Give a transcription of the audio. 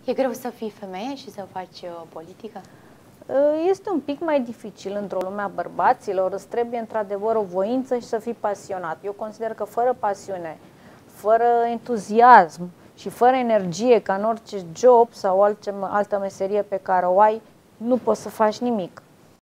E greu să fii femeie și să faci politică? Este un pic mai dificil într-o lume a bărbaților, îți trebuie într-adevăr o voință și să fii pasionat. Eu consider că fără pasiune, fără entuziasm și fără energie, ca în orice job sau altă meserie pe care o ai, nu poți să faci nimic.